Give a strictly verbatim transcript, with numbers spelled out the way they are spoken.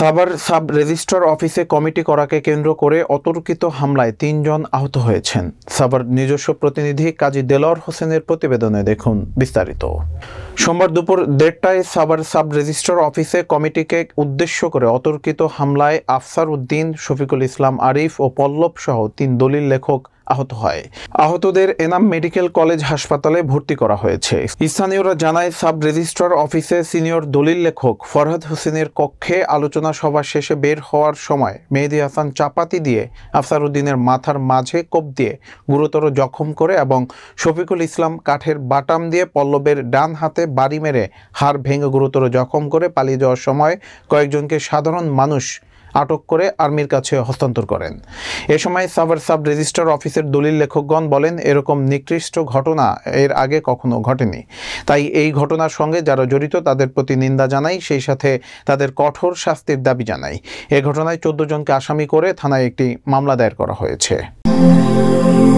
Savar sub registrar অফিসে committee করাকে কেন্দ্র করে অতর্কিত হামলায় তিনজন আহত হয়েছেন। সাভার নিজস্ব প্রতিনিধি কাজী দেলোয়ার হোসেনের প্রতিবেদনে দেখুন বিস্তারিত। সোমবার দুপুর দেড়টায় সাভার সাব রেজিস্ট্রার অফিসে কমিটিকে উদ্দেশ্য করে অতর্কিত হামলায় আফসার উদ্দিন, শফিকুল ইসলাম আরিফ ও পল্লব সহ তিন দলিল লেখক আহত হয়। আহতদের এনাম মেডিকেল কলেজ হাসপাতালে ভর্তি করা হয়েছে। স্থানীয়রা জানায়, সাব রেজিস্ট্রার অফিসে সিনিয়র দলিল লেখক ফরহাদ হোসেনের কক্ষে আলোচনা সভা শেষে বের হওয়ার সময় মেহেদী হাসান চাপাতি দিয়ে আফসার উদ্দিনের মাথার মাঝে কোপ দিয়ে গুরুতর জখম করে এবং শফিকুল ইসলাম কাঠের বাটাম দিয়ে পল্লবের ডান হাতে বাড়ি মেরে হাড় ভেঙে গুরুতর জখম করে পালিয়ে যাওয়ার সময় কয়েকজনকে সাধারণ মানুষ আটক করে আর্মির কাছে হস্তান্তর করেন। এ সময় সাভার সাব রেজিস্ট্রার অফিসের দলিল লেখকগণ বলেন, এরকম নিকৃষ্ট ঘটনা এর আগে কখনো ঘটেনি। তাই এই ঘটনার সঙ্গে যারা জড়িত তাদের প্রতি নিন্দা জানাই, সেই সাথে তাদের কঠোর শাস্তির দাবি জানাই। এ ঘটনায় চোদ্দ জনকে আসামি করে থানায় একটি মামলা দায়ের করা হয়েছে।